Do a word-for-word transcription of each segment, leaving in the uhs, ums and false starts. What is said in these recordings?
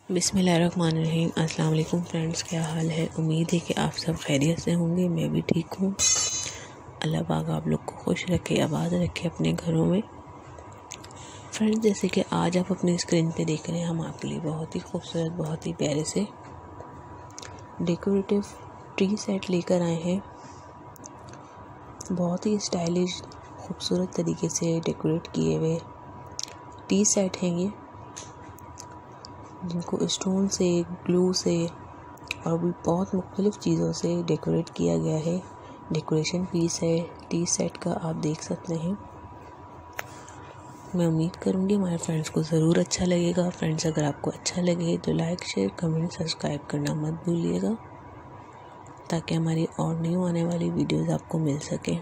बिस्मिल्लाहिर्रहमानिर्रहीम। अस्सलाम वालेकुम फ्रेंड्स, क्या हाल है। उम्मीद है कि आप सब खैरियत से होंगे। मैं भी ठीक हूँ। अल्लाह पाक आप लोग को खुश रखे, आबाद रखे अपने घरों में। फ्रेंड्स, जैसे कि आज आप अपनी स्क्रीन पे देख रहे हैं, हम आपके लिए बहुत ही खूबसूरत, बहुत ही प्यारे से डेकोरेटिव ट्री सेट लेकर आए हैं। बहुत ही स्टाइलिश, खूबसूरत तरीके से डेकोरेट किए हुए टी सेट हैं ये, जिनको स्टोन से, ग्लू से और भी बहुत मुख्तलिफ़ चीज़ों से डेकोरेट किया गया है। डेकोरेशन पीस है टी सेट का, आप देख सकते हैं। मैं उम्मीद करूँगी हमारे फ्रेंड्स को ज़रूर अच्छा लगेगा। फ्रेंड्स, अगर आपको अच्छा लगे तो लाइक, शेयर, कमेंट, सब्सक्राइब करना मत भूलिएगा, ताकि हमारी और न्यू आने वाली वीडियोस आपको मिल सके।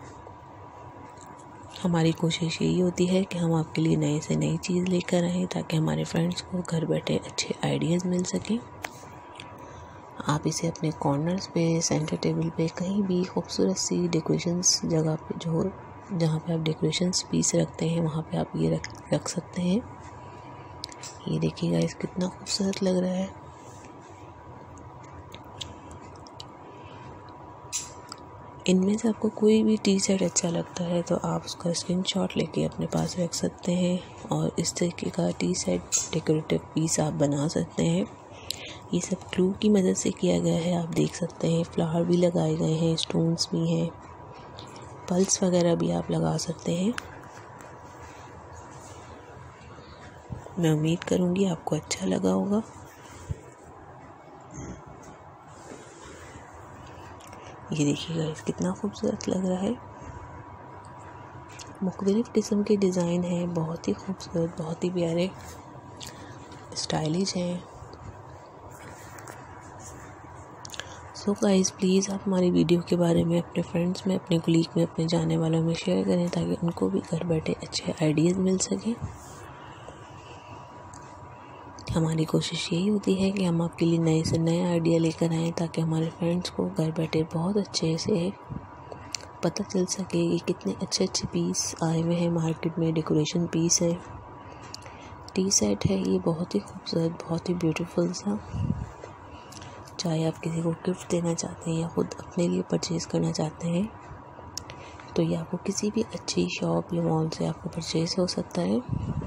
हमारी कोशिश यही होती है कि हम आपके लिए नए से नई चीज़ लेकर आएँ, ताकि हमारे फ्रेंड्स को घर बैठे अच्छे आइडियाज़ मिल सकें। आप इसे अपने कॉर्नर्स पे, सेंटर टेबल पे, कहीं भी खूबसूरत सी डेकोरेशंस जगह पे, जो जहाँ पे आप डेकोरेशंस पीस रखते हैं, वहाँ पे आप ये रख रख सकते हैं। ये देखिएगा, इस कितना खूबसूरत लग रहा है। इनमें से आपको कोई भी टी सेट अच्छा लगता है तो आप उसका स्क्रीनशॉट लेके अपने पास रख सकते हैं, और इस तरीके का टी सेट डेकोरेटिव पीस आप बना सकते हैं। ये सब ग्लू की मदद से किया गया है, आप देख सकते हैं। फ्लावर भी लगाए गए हैं, स्टोन्स भी हैं, पल्स वगैरह भी आप लगा सकते हैं। मैं उम्मीद करूँगी आपको अच्छा लगा होगा। ये देखिएगा, इस कितना खूबसूरत लग रहा है। मुख्तलिफ़ किस्म के डिज़ाइन हैं, बहुत ही खूबसूरत, बहुत ही प्यारे, स्टाइलिश हैं। सो गाइस, प्लीज़ आप हमारी वीडियो के बारे में अपने फ्रेंड्स में, अपने कलीग में, अपने जाने वालों में शेयर करें, ताकि उनको भी घर बैठे अच्छे आइडियाज़ मिल सकें। हमारी कोशिश यही होती है कि हम आपके लिए नए से नए आइडिया लेकर आएँ, ताकि हमारे फ्रेंड्स को घर बैठे बहुत अच्छे से पता चल सके कि कितने अच्छे अच्छे पीस आए हुए हैं मार्केट में। डेकोरेशन पीस है, टी सेट है, ये बहुत ही खूबसूरत, बहुत ही ब्यूटीफुल सा। चाहे आप किसी को गिफ्ट देना चाहते हैं या ख़ुद अपने लिए परचेज़ करना चाहते हैं, तो ये आपको किसी भी अच्छी शॉप या मॉल से आपको परचेज़ हो सकता है।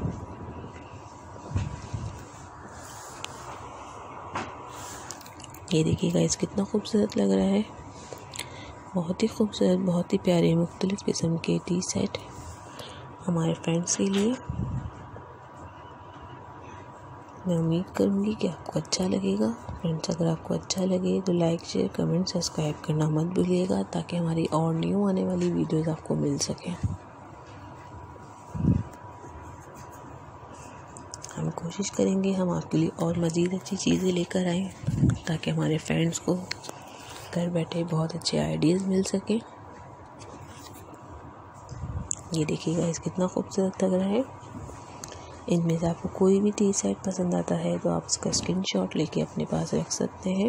ये देखिएगा, इस कितना खूबसूरत लग रहा है। बहुत ही खूबसूरत, बहुत ही प्यारे, मुख्तलिफ़ किस्म के टी सेट हमारे फ्रेंड्स के लिए। मैं उम्मीद करूँगी कि आपको अच्छा लगेगा। फ्रेंड्स, अगर आपको अच्छा लगे तो लाइक, शेयर, कमेंट, सब्सक्राइब करना मत भूलिएगा, ताकि हमारी और न्यू आने वाली वीडियोस आपको मिल सकें। हम कोशिश करेंगे हम आपके लिए और मज़ीद अच्छी चीज़ें लेकर आएँ, ताकि हमारे फ्रेंड्स को घर बैठे बहुत अच्छे आइडियाज़ मिल सकें। ये देखिएगा, इस कितना खूबसूरत लग रहा है। इनमें से आपको कोई भी टी सेट पसंद आता है तो आप उसका स्क्रीनशॉट लेके अपने पास रख सकते हैं,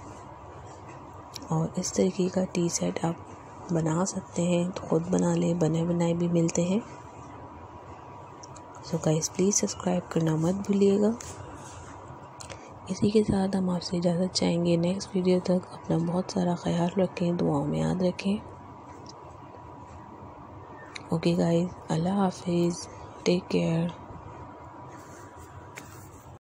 और इस तरीके का टी सेट आप बना सकते हैं। तो ख़ुद बना लें, बने बनाए भी मिलते हैं। सो गाइस, प्लीज़ सब्सक्राइब करना मत भूलिएगा। इसी के साथ हम आपसे इजाज़त चाहेंगे। नेक्स्ट वीडियो तक अपना बहुत सारा ख्याल रखें, दुआओं में याद रखें। ओके गाइस, अल्लाह हाफिज़, टेक केयर।